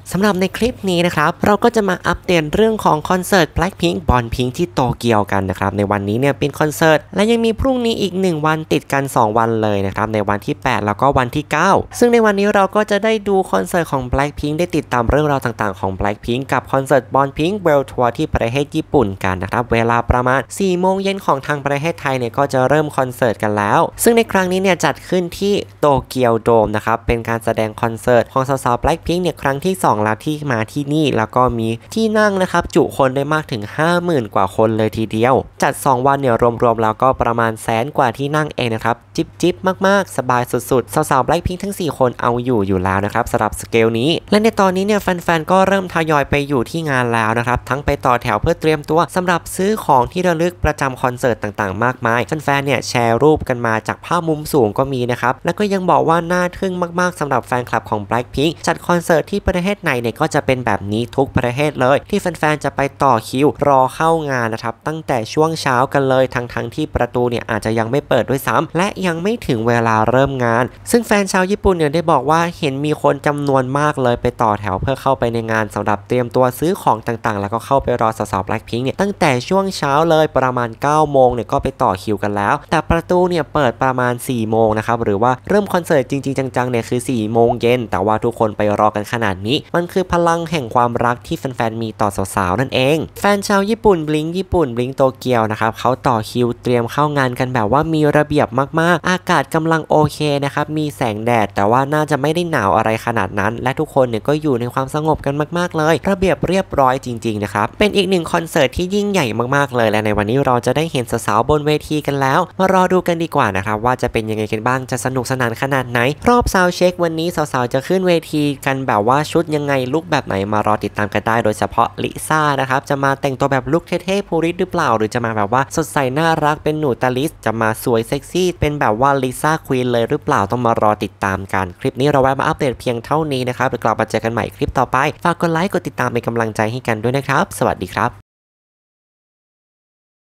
สำหรับในคลิปนี้นะครับเราก็จะมาอัปเดตเรื่องของคอนเสิร์ต Blackpink Born Pink ที่โตเกียวกันนะครับในวันนี้เนี่ยเป็นคอนเสิร์ตและยังมีพรุ่งนี้อีก1วันติดกัน2วันเลยนะครับในวันที่8แล้วก็วันที่9ซึ่งในวันนี้เราก็จะได้ดูคอนเสิร์ตของ Blackpink ได้ติดตามเรื่องราวต่างๆของ Blackpink กับคอนเสิร์ต Born Pink World Tour ที่ประเทศญี่ปุ่นกันนะครับเวลาประมาณ4โมงเย็นของทางประเทศไทยเนี่ยก็จะเริ่มคอนเสิร์ตกันแล้วซึ่งในครั้งนี้เนี่ยจัดขึ้นที่โตเกียวโดมนะครับเป็นการแสดงคอนเสิร์ตของสาวๆ Blackpink เนี่ยครั้งที่2แล้วที่มาที่นี่แล้วก็มีที่นั่งนะครับจุคนได้มากถึง 50,000 กว่าคนเลยทีเดียวจัด2วันเนี่ยรวมๆแล้วก็ประมาณแสนกว่าที่นั่งเองนะครับจิบมากๆสบายสุดๆสาวๆ Blackpink ทั้ง4คนเอาอยู่แล้วนะครับสำหรับสเกลนี้และในตอนนี้เนี่ยแฟนๆก็เริ่มทยอยไปอยู่ที่งานแล้วนะครับทั้งไปต่อแถวเพื่อเตรียมตัวสำหรับซื้อของที่ระลึกประจำคอนเสิร์ตต่างๆมากมายแฟนๆเนี่ยแชร์รูปกันมาจากภาพมุมสูงก็มีนะครับแล้วก็ยังบอกว่าน่าทึ่งมากๆสำหรับแฟนคลับของ Blackpink จัดคอนเสิร์ตที่ประเทศไหนเนี่ยก็จะเป็นแบบนี้ทุกประเทศเลยที่แฟนๆจะไปต่อคิวรอเข้างานนะครับตั้งแต่ช่วงเช้ากันเลยทั้งที่ประตูเนี่ยอาจจะยังไม่เปิดด้วยซ้ำและยังไม่ถึงเวลาเริ่มงานซึ่งแฟนชาวญี่ปุ่นเนี่ยได้บอกว่าเห็นมีคนจำนวนมากเลยไปต่อแถวเพื่อเข้าไปในงานสำหรับเตรียมตัวซื้อของต่างๆแล้วก็เข้าไปรอสาวๆ Blackpink เนี่ยตั้งแต่ช่วงเช้าเลยประมาณ9โมงเนี่ยก็ไปต่อคิวกันแล้วแต่ประตูเนี่ยเปิดประมาณ4โมงนะครับหรือว่าเริ่มคอนเสิร์ตจริงๆจังๆเนี่ยคือ4โมงเย็นแต่ว่าทุกคนไปรอกันขนาดนี้มันคือพลังแห่งความรักที่แฟนๆมีต่อสาวๆนั่นเองแฟนชาวญี่ปุ่นบลิงโตเกียวนะครับเขาต่อคิวเตรียมเข้างานกันแบบว่ามีระเบียบมากๆอากาศกำลังโอเคนะครับมีแสงแดดแต่ว่าน่าจะไม่ได้หนาวอะไรขนาดนั้นและทุกคนเนี่ยก็อยู่ในความสงบกันมากๆเลยระเบียบเรียบร้อยจริงๆนะครับเป็นอีกหนึ่งคอนเสิร์ตที่ยิ่งใหญ่มากๆเลยและในวันนี้เราจะได้เห็นสาวๆบนเวทีกันแล้วมารอดูกันดีกว่านะครับว่าจะเป็นยังไงกันบ้างจะสนุกสนานขนาดไหนรอบซาวด์เช็ควันนี้สาวๆจะขึ้นเวทีกันแบบว่าชุดยังไงลุคแบบไหนมารอติดตามกันได้โดยเฉพาะลิซ่านะครับจะมาแต่งตัวแบบลุคเท่ๆพูริสหรือเปล่าหรือจะมาแบบว่าสดใสน่ารักเป็นหนูตาลิสจะมาสวยเซ็กซี่เป็นแบบว่าลิซ่าควีนเลยหรือเปล่าต้องมารอติดตามกันคลิปนี้เราแวะมาอัปเดตเพียงเท่านี้นะครับเดี๋ยวกลับมาเจอกันใหม่คลิปต่อไปฝากกดไลค์กดติดตามเป็นกำลังใจให้กันด้วยนะครับสวัสดีครับ